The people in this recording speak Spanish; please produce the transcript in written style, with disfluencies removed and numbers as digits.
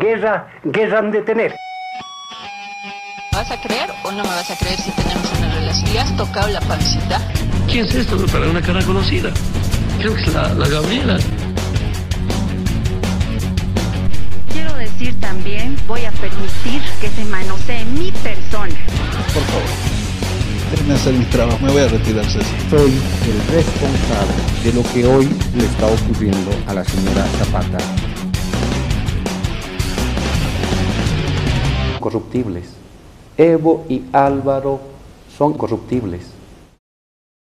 guerra han de tener. ¿Vas a creer o no me vas a creer si tenemos una relación? ¿Le has tocado la pancita? ¿Quién es esto? Para una cara conocida. Creo que es la Gabriela. Quiero decir también, voy a permitir que se manosee mi persona. Por favor, déjenme hacer mi trabajo, me voy a retirar, César. Soy el responsable de lo que hoy le está ocurriendo a la señora Zapata. Corruptibles. Evo y Álvaro son corruptibles.